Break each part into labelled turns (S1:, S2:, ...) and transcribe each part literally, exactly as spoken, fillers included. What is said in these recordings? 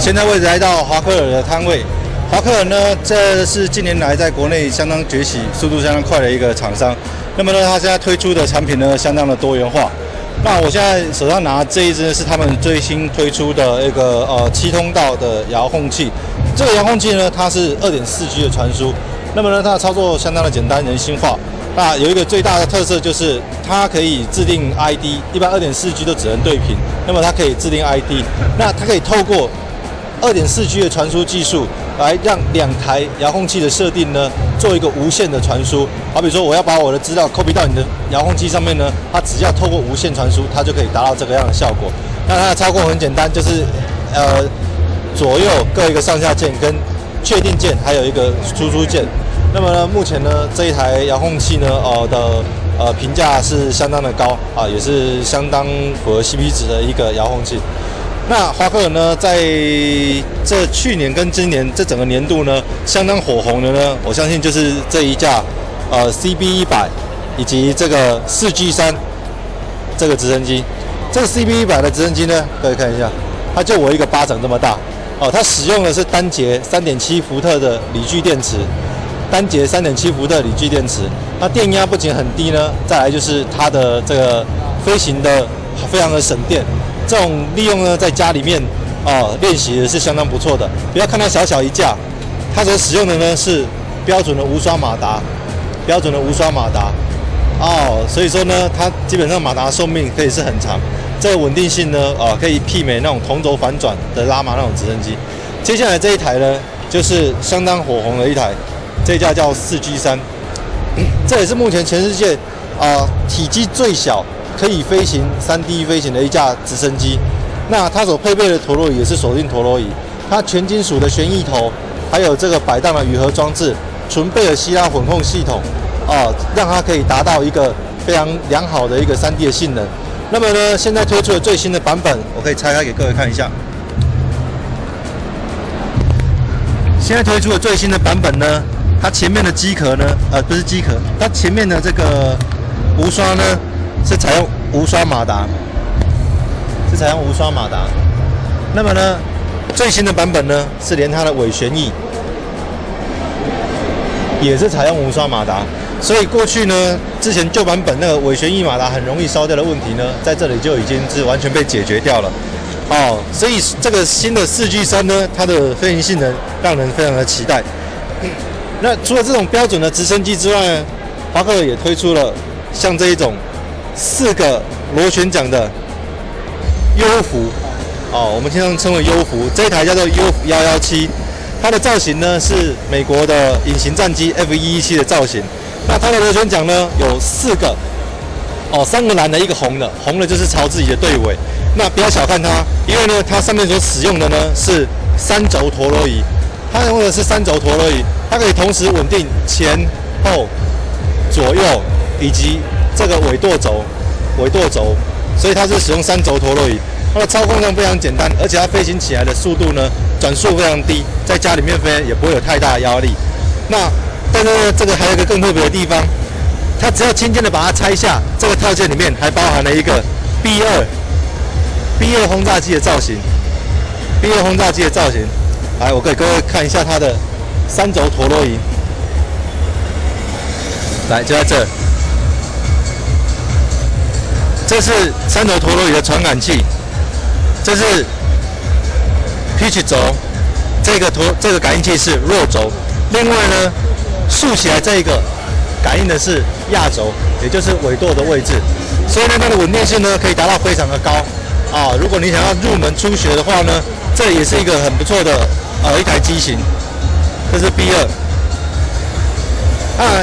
S1: 现在位置来到华克尔的摊位。华克尔呢，这是近年来在国内相当崛起、速度相当快的一个厂商。那么呢，它现在推出的产品呢，相当的多元化。那我现在手上拿这一支是他们最新推出的一个呃七通道的遥控器。这个遥控器呢，它是 二点四 G 的传输。那么呢，它的操作相当的简单、人性化。那有一个最大的特色就是它可以制定 I D， 一般 二点四 G 都只能对频，那么它可以制定 I D， 那它可以透过 二点四 G 的传输技术来让两台遥控器的设定呢做一个无线的传输。好比说我要把我的资料 copy 到你的遥控器上面呢，它只要透过无线传输，它就可以达到这个样的效果。那它的操控很简单，就是呃左右各一个上下键跟确定键，还有一个输出键。那么呢，目前呢这一台遥控器呢，呃的呃评价是相当的高啊，也是相当符合 C P 值的一个遥控器。那华克尔呢，在这去年跟今年这整个年度呢，相当火红的呢，我相信就是这一架呃 C B 一百以及这个四 G 三这个直升机。这个 C B 一百的直升机呢，各位看一下，它就我一个巴掌这么大哦，它使用的是单节 三点七 伏特的锂聚电池。单节 三点七 伏特锂聚电池，那电压不仅很低呢，再来就是它的这个飞行的非常的省电，这种利用呢在家里面啊练习的是相当不错的。不要看它小小一架，它所使用的呢是标准的无刷马达，标准的无刷马达哦，所以说呢，它基本上马达寿命可以是很长，这个稳定性呢啊可以媲美那种同轴反转的拉马那种直升机。接下来这一台呢，就是相当火红的一台。这架叫四 G 三，这也是目前全世界啊、呃、体积最小、可以飞行 三 D 飞行的一架直升机。那它所配备的陀螺仪也是手定陀螺仪，它全金属的旋翼头，还有这个摆荡的雨盒装置，纯贝尔希拉混控系统啊、呃，让它可以达到一个非常良好的一个 三 D 的性能。那么呢，现在推出的最新的版本，我可以拆开给各位看一下。现在推出的最新的版本呢，它前面的机壳呢，呃，不是机壳，它前面的这个无刷呢，是采用无刷马达，是采用无刷马达。那么呢，最新的版本呢，是连它的尾旋翼也是采用无刷马达。所以过去呢，之前旧版本那个尾旋翼马达很容易烧掉的问题呢，在这里就已经是完全被解决掉了。哦，所以这个新的四 G 三呢，它的飞行性能让人非常的期待。那除了这种标准的直升机之外呢，华克尔也推出了像这一种四个螺旋桨的幽浮，哦，我们经常称为幽浮，这一台叫做幽浮一一七，它的造型呢是美国的隐形战机 F 一一七的造型。那它的螺旋桨呢有四个，哦，三个蓝的，一个红的，红的就是朝自己的队尾。那不要小看它，因为呢，它上面所使用的呢是三轴陀螺仪，它用的是三轴陀螺仪，它可以同时稳定前后、左右以及这个尾舵轴、尾舵轴，所以它是使用三轴陀螺仪。它的操控上非常简单，而且它飞行起来的速度呢，转速非常低，在家里面飞也不会有太大的压力。那但是呢，这个还有一个更特别的地方，它只要轻轻的把它拆下，这个套件里面还包含了一个 B 二。B 二轰炸机的造型 ，B 二轰炸机的造型，来，我给各位看一下它的三轴陀螺仪，来，就在这，这是三轴陀螺仪的传感器，这是 pitch 轴，这个陀这个感应器是弱轴，另外呢，竖起来这一个感应的是压轴，也就是尾舵的位置，所以呢，它的稳定性呢可以达到非常的高。啊，如果你想要入门初学的话呢，这也是一个很不错的呃一台机型。这是 B 二。啊，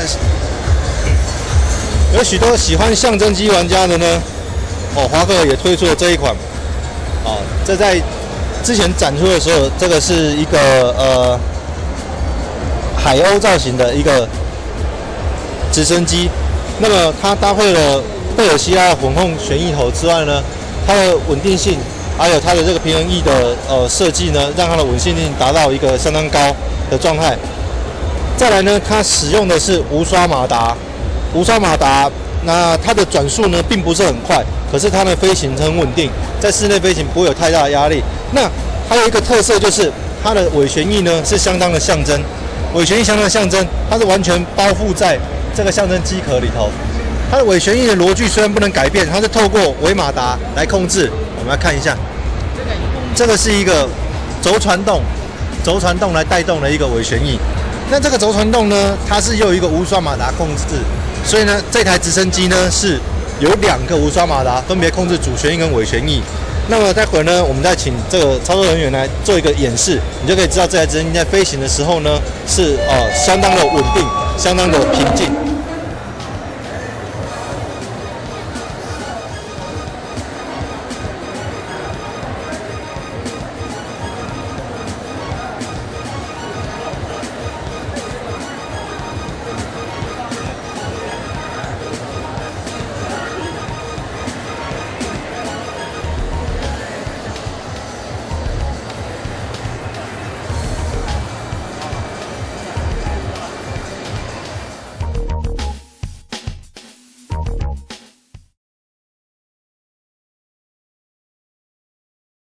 S1: 有许多喜欢象征机玩家的呢，哦，华克尔也推出了这一款。啊，这在之前展出的时候，这个是一个呃海鸥造型的一个直升机。那么它搭配了贝尔希拉混控旋翼头之外呢，它的稳定性，还有它的这个平衡翼的呃设计呢，让它的稳定性达到一个相当高的状态。再来呢，它使用的是无刷马达，无刷马达，那它的转速呢并不是很快，可是它的飞行很稳定，在室内飞行不会有太大的压力。那还有一个特色就是它的尾旋翼呢是相当的象征，尾旋翼相当的象征，它是完全包覆在这个象征机壳里头。它的尾旋翼的螺距虽然不能改变，它是透过尾马达来控制。我们来看一下，这个是一个轴传动，轴传动来带动的一个尾旋翼。那这个轴传动呢，它是又一个无刷马达控制，所以呢，这台直升机呢是有两个无刷马达，分别控制主旋翼跟尾旋翼。那么待会儿呢，我们再请这个操作人员来做一个演示，你就可以知道这台直升机在飞行的时候呢，是呃相当的稳定，相当的平静。